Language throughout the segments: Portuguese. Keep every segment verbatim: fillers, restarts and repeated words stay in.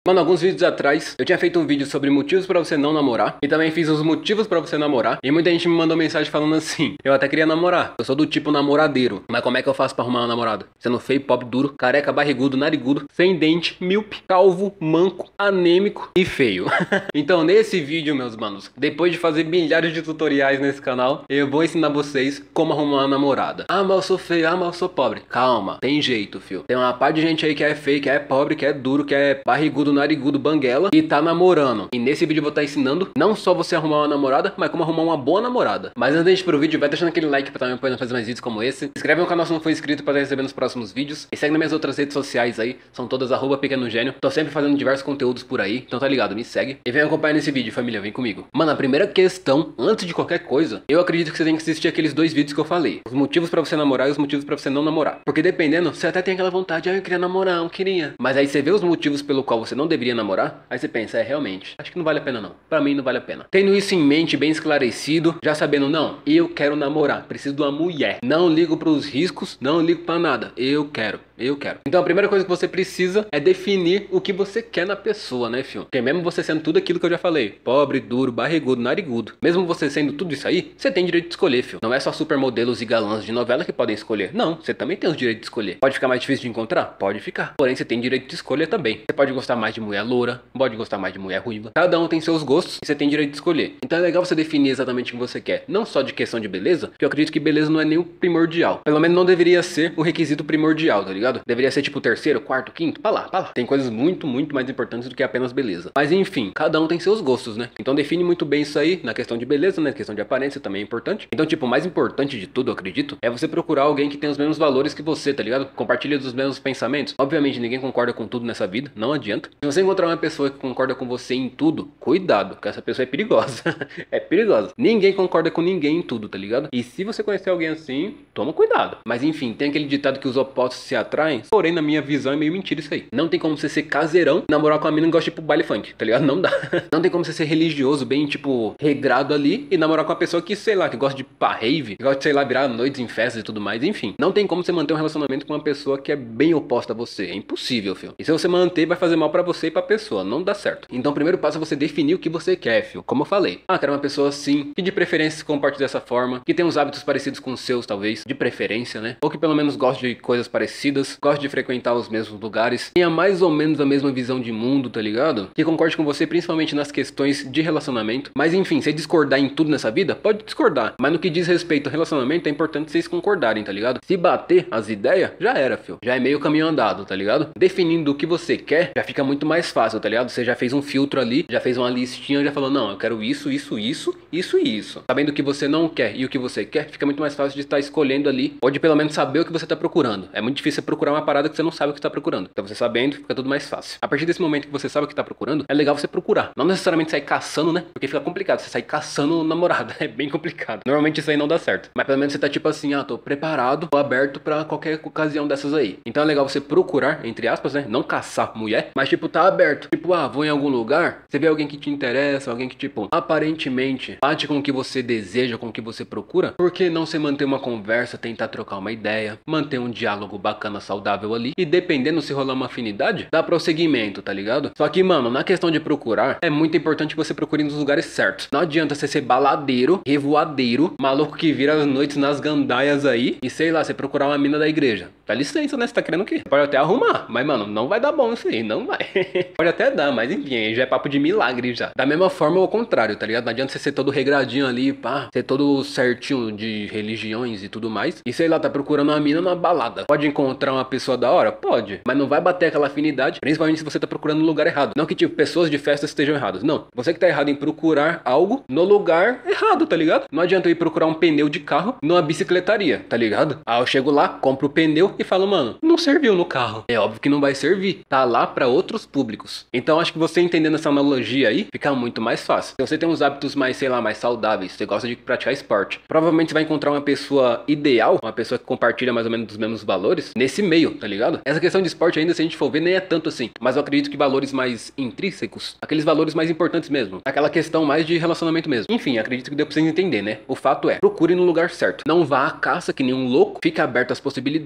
Mano, alguns vídeos atrás eu tinha feito um vídeo sobre motivos pra você não namorar e também fiz os motivos pra você namorar e muita gente me mandou mensagem falando assim: eu até queria namorar, eu sou do tipo namoradeiro, mas como é que eu faço pra arrumar uma namorada? Sendo feio, pobre, duro, careca, barrigudo, narigudo, sem dente, míope, calvo, manco, anêmico e feio. Então nesse vídeo, meus manos, depois de fazer milhares de tutoriais nesse canal, eu vou ensinar vocês como arrumar uma namorada. Ah, mas eu sou feio, ah, mas eu sou pobre. Calma, tem jeito, fio. Tem uma parte de gente aí que é feio, que é pobre, que é duro, que é barrigudo, narigudo, banguela e tá namorando. E nesse vídeo eu vou estar ensinando não só você arrumar uma namorada, mas como arrumar uma boa namorada. Mas antes de ir pro vídeo, vai deixando aquele like pra estar me apoiando a fazer mais vídeos como esse. Se inscreve no canal se não for inscrito pra estar recebendo os próximos vídeos. E segue nas minhas outras redes sociais aí, são todas arroba pequeno gênio. Tô sempre fazendo diversos conteúdos por aí, então tá ligado, me segue. E vem acompanhar nesse vídeo, família, vem comigo. Mano, a primeira questão, antes de qualquer coisa, eu acredito que você tem que assistir aqueles dois vídeos que eu falei. Os motivos pra você namorar e os motivos pra você não namorar. Porque dependendo, você até tem aquela vontade, ah, eu queria namorar, eu queria. Mas aí você vê os motivos pelo qual você não deveria namorar, aí você pensa, é realmente, acho que não vale a pena não. Pra mim não vale a pena. Tendo isso em mente, bem esclarecido, já sabendo, não, eu quero namorar, preciso de uma mulher. Não ligo pros riscos, não ligo pra nada. Eu quero, eu quero. Então a primeira coisa que você precisa é definir o que você quer na pessoa, né, filho? Porque mesmo você sendo tudo aquilo que eu já falei, pobre, duro, barrigudo, narigudo, mesmo você sendo tudo isso aí, você tem direito de escolher, filho. Não é só supermodelos e galãs de novela que podem escolher. Não, você também tem o direito de escolher. Pode ficar mais difícil de encontrar? Pode ficar. Porém, você tem direito de escolha também. Você pode gostar mais de mulher loura, pode gostar mais de mulher ruiva. Cada um tem seus gostos e você tem direito de escolher. Então é legal você definir exatamente o que você quer. Não só de questão de beleza, porque eu acredito que beleza não é nem o primordial. Pelo menos não deveria ser o requisito primordial, tá ligado? Deveria ser tipo o terceiro, quarto, quinto, pra lá, pra lá. Tem coisas muito, muito mais importantes do que apenas beleza. Mas enfim, cada um tem seus gostos, né? Então define muito bem isso aí na questão de beleza, né? Na questão de aparência também é importante. Então, tipo, o mais importante de tudo, eu acredito, é você procurar alguém que tem os mesmos valores que você, tá ligado? Compartilha dos mesmos pensamentos. Obviamente, ninguém concorda com tudo nessa vida, não adianta. Se você encontrar uma pessoa que concorda com você em tudo, cuidado, porque essa pessoa é perigosa. É perigosa. Ninguém concorda com ninguém em tudo, tá ligado? E se você conhecer alguém assim, toma cuidado. Mas enfim, tem aquele ditado que os opostos se atraem. Porém, na minha visão, é meio mentira isso aí. Não tem como você ser caseirão, namorar com uma mina que gosta de ir pro baile funk, tá ligado? Não dá. Não tem como você ser religioso, bem, tipo, regrado ali e namorar com uma pessoa que, sei lá, que gosta de ir pra rave, que gosta de, sei lá, virar noites em festas e tudo mais. Enfim, não tem como você manter um relacionamento com uma pessoa que é bem oposta a você. É impossível, filho. E se você manter, vai fazer mal pra você e pra pessoa. Não dá certo. Então, o primeiro passo é você definir o que você quer, filho. Como eu falei. Ah, quero uma pessoa assim, que de preferência se comporte dessa forma, que tem uns hábitos parecidos com os seus, talvez, de preferência, né? Ou que pelo menos goste de coisas parecidas, goste de frequentar os mesmos lugares, tenha mais ou menos a mesma visão de mundo, tá ligado? Que concorde com você, principalmente nas questões de relacionamento. Mas enfim, se discordar em tudo nessa vida, pode discordar. Mas no que diz respeito ao relacionamento, é importante vocês concordarem, tá ligado? Se bater as ideias, já era, filho. Já é meio caminho andado, tá ligado? Definindo o que você quer, já fica muito mais fácil, tá ligado? Você já fez um filtro ali, já fez uma listinha, já falou, não, eu quero isso, isso, isso, isso e isso. Sabendo o que você não quer e o que você quer, fica muito mais fácil de estar escolhendo ali, ou de pelo menos saber o que você tá procurando. É muito difícil você procurar uma parada que você não sabe o que tá procurando. Então você sabendo, fica tudo mais fácil. A partir desse momento que você sabe o que tá procurando, é legal você procurar. Não necessariamente sair caçando, né? Porque fica complicado, você sair caçando namorada, é bem complicado. Normalmente isso aí não dá certo. Mas pelo menos você tá tipo assim, ah, tô preparado, tô aberto pra qualquer ocasião dessas aí. Então é legal você procurar, entre aspas, né? Não caçar mulher, mas tipo, tá aberto. Tipo, ah, vou em algum lugar, você vê alguém que te interessa, alguém que tipo, aparentemente bate com o que você deseja, com o que você procura, por que não você manter uma conversa, tentar trocar uma ideia, manter um diálogo bacana, saudável ali, e dependendo se rolar uma afinidade, dá prosseguimento, tá ligado? Só que, mano, na questão de procurar, é muito importante que você procure nos lugares certos. Não adianta você ser baladeiro, revoadeiro, maluco que vira as noites nas gandaias aí, e sei lá, você procurar uma mina da igreja. Dá licença, né? Você tá querendo o quê? Pode até arrumar, mas, mano, não vai dar bom isso aí, não vai. Pode até dar, mas enfim, aí já é papo de milagre já. Da mesma forma ou ao contrário, tá ligado? Não adianta você ser todo regradinho ali, pá, ser todo certinho de religiões e tudo mais, e sei lá, tá procurando uma mina na balada. Pode encontrar uma pessoa da hora? Pode, mas não vai bater aquela afinidade, principalmente se você tá procurando no lugar errado. Não que, tipo, pessoas de festa estejam erradas, não. Você que tá errado em procurar algo no lugar errado, tá ligado? Não adianta eu ir procurar um pneu de carro numa bicicletaria, tá ligado? Aí eu chego lá, compro o pneu e falo, mano, não serviu no carro. É óbvio que não vai servir, tá lá pra outros públicos. Então acho que você entendendo essa analogia aí, fica muito mais fácil. Se você tem uns hábitos mais, sei lá, mais saudáveis, você gosta de praticar esporte, provavelmente você vai encontrar uma pessoa ideal, uma pessoa que compartilha mais ou menos dos mesmos valores, nesse meio, tá ligado? Essa questão de esporte ainda, se a gente for ver, nem é tanto assim. Mas eu acredito que valores mais intrínsecos, aqueles valores mais importantes mesmo, aquela questão mais de relacionamento mesmo. Enfim, acredito que deu pra vocês entender, né? O fato é, procure no lugar certo. Não vá à caça que nem um louco, fique aberto às possibilidades, porém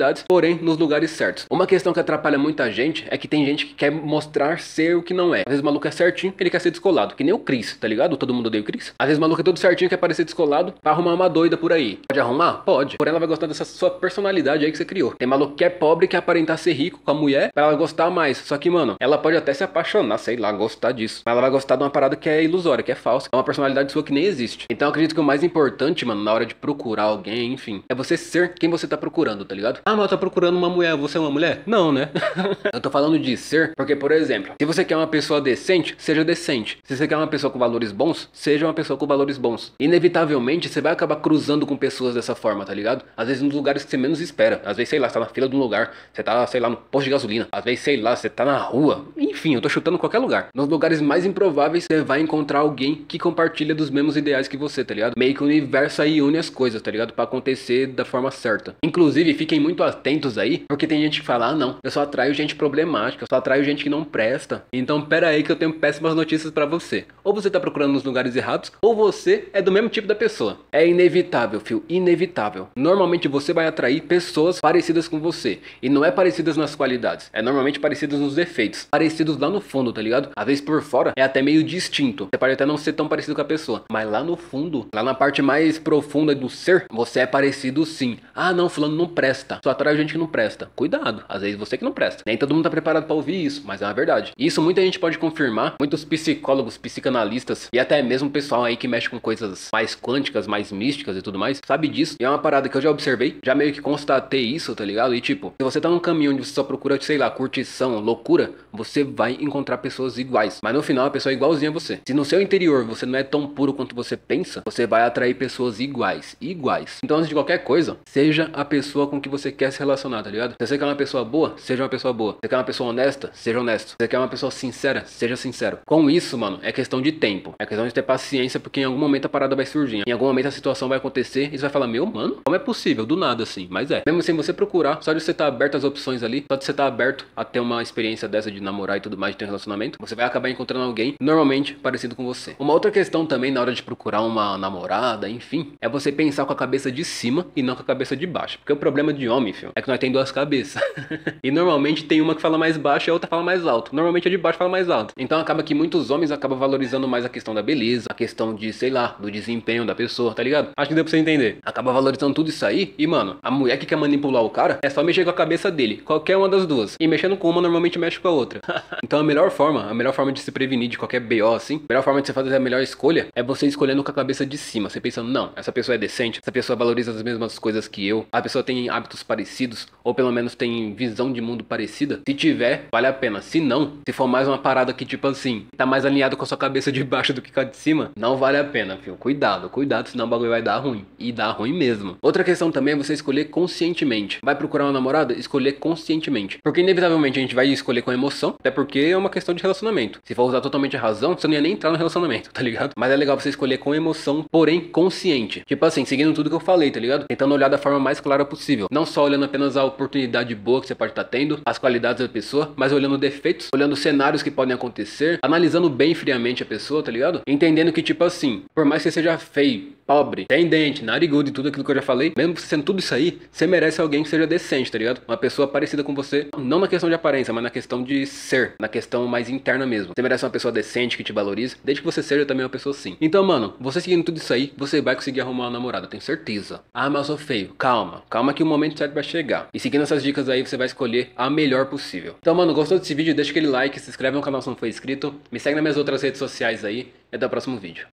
porém nos lugares certos. Uma questão que atrapalha muita gente é que tem gente que quer mostrar ser o que não é. Às vezes o maluco é certinho, ele quer ser descolado, que nem o Chris, tá ligado? Todo mundo odeia o Chris. Às vezes o maluco é todo certinho, quer parecer descolado pra arrumar uma doida por aí. Pode arrumar? Pode. Porém ela vai gostar dessa sua personalidade aí que você criou. Tem maluco que é pobre, quer aparentar ser rico com a mulher pra ela gostar mais. Só que, mano, ela pode até se apaixonar, sei lá, gostar disso. Mas ela vai gostar de uma parada que é ilusória, que é falsa. É uma personalidade sua que nem existe. Então eu acredito que o mais importante, mano, na hora de procurar alguém, enfim, é você ser quem você tá procurando, tá ligado? Ah, mas eu tô procurando uma mulher, você é uma mulher? Não, né? Eu tô falando de ser, porque, por exemplo, se você quer uma pessoa decente, seja decente. Se você quer uma pessoa com valores bons, seja uma pessoa com valores bons. Inevitavelmente, você vai acabar cruzando com pessoas dessa forma, tá ligado? Às vezes nos lugares que você menos espera. Às vezes, sei lá, você tá na fila de um lugar, você tá, sei lá, no posto de gasolina. Às vezes, sei lá, você tá na rua. Enfim, eu tô chutando qualquer lugar. Nos lugares mais improváveis, você vai encontrar alguém que compartilha dos mesmos ideais que você, tá ligado? Meio que o universo aí une as coisas, tá ligado? Pra acontecer da forma certa. Inclusive, fiquem muito atentos aí, porque tem gente que fala, ah, não, eu só atraio gente problemática, eu só atraio gente que não presta. Então, pera aí que eu tenho péssimas notícias pra você. Ou você tá procurando nos lugares errados, ou você é do mesmo tipo da pessoa. É inevitável, fio, inevitável. Normalmente você vai atrair pessoas parecidas com você. E não é parecidas nas qualidades, é normalmente parecidas nos defeitos. Parecidos lá no fundo, tá ligado? Às vezes por fora é até meio distinto. Você pode até não ser tão parecido com a pessoa, mas lá no fundo, lá na parte mais profunda do ser, você é parecido sim. Ah, não, fulano não presta. Só atrai gente que não presta. Cuidado, às vezes você que não presta. Nem todo mundo tá preparado pra ouvir isso, mas é uma verdade. Isso muita gente pode confirmar. Muitos psicólogos, psicanalistas e até mesmo pessoal aí que mexe com coisas mais quânticas, mais místicas e tudo mais, sabe disso. E é uma parada que eu já observei, já meio que constatei isso, tá ligado? E tipo, se você tá num caminho onde você só procura, sei lá, curtição, loucura, você vai encontrar pessoas iguais. Mas no final a pessoa é igualzinha a você. Se no seu interior você não é tão puro quanto você pensa, você vai atrair pessoas iguais, iguais. Então antes de qualquer coisa, seja a pessoa com que você quer se relacionar, tá ligado? Se você quer uma pessoa boa, seja uma pessoa boa. Se você quer uma pessoa honesta, seja honesto. Se você quer uma pessoa sincera, seja sincero. Com isso, mano, é questão de tempo. É questão de ter paciência, porque em algum momento a parada vai surgir. Em algum momento a situação vai acontecer e você vai falar, meu, mano, como é possível? Do nada assim. Mas é. Mesmo sem você procurar, só de você estar aberto às opções ali, só de você estar aberto a ter uma experiência dessa de namorar e tudo mais, de ter um relacionamento, você vai acabar encontrando alguém normalmente parecido com você. Uma outra questão também na hora de procurar uma namorada, enfim, é você pensar com a cabeça de cima e não com a cabeça de baixo. Porque o problema de homem, filho, é que nós tem duas cabeças. E normalmente tem uma que fala mais baixo e a outra fala mais alto. Normalmente a de baixo fala mais alto. Então acaba que muitos homens acabam valorizando mais a questão da beleza, a questão de, sei lá, do desempenho da pessoa, tá ligado? Acho que deu pra você entender. Acaba valorizando tudo isso aí e, mano, a mulher que quer manipular o cara é só mexer com a cabeça dele. Qualquer uma das duas. E mexendo com uma, normalmente mexe com a outra. Então a melhor forma, a melhor forma de se prevenir de qualquer B O assim, a melhor forma de você fazer a melhor escolha é você escolhendo com a cabeça de cima. Você pensando, não, essa pessoa é decente, essa pessoa valoriza as mesmas coisas que eu, a pessoa tem hábitos parecidos, ou pelo menos tem visão de mundo parecida. Se tiver, vale a pena. Se não, se for mais uma parada que tipo assim, tá mais alinhado com a sua cabeça de baixo do que com a de cima, não vale a pena, filho. Cuidado, cuidado, senão o bagulho vai dar ruim. E dá ruim mesmo. Outra questão também é você escolher conscientemente. Vai procurar uma namorada? Escolher conscientemente. Porque inevitavelmente a gente vai escolher com emoção, até porque é uma questão de relacionamento. Se for usar totalmente a razão, você não ia nem entrar no relacionamento, tá ligado? Mas é legal você escolher com emoção, porém consciente. Tipo assim, seguindo tudo que eu falei, tá ligado? Tentando olhar da forma mais clara possível. Não só olhando apenas a oportunidade boa que você pode estar tendo, as qualidades da pessoa, mas olhando defeitos, olhando cenários que podem acontecer, analisando bem friamente a pessoa, tá ligado? Entendendo que tipo assim, por mais que você seja feio, pobre, tem dente, narigudo e tudo aquilo que eu já falei, mesmo você sendo tudo isso aí, você merece alguém que seja decente, tá ligado? Uma pessoa parecida com você, não na questão de aparência, mas na questão de ser, na questão mais interna mesmo. Você merece uma pessoa decente que te valorize, desde que você seja também uma pessoa assim. Então, mano, você seguindo tudo isso aí, você vai conseguir arrumar uma namorada, tenho certeza. Ah, mas eu sou feio. Calma, calma que o momento certo vai chegar. E seguindo essas dicas aí, você vai escolher a melhor possível. Então, mano, gostou desse vídeo? Deixa aquele like, se inscreve no canal se não for inscrito, me segue nas minhas outras redes sociais aí e até o próximo vídeo.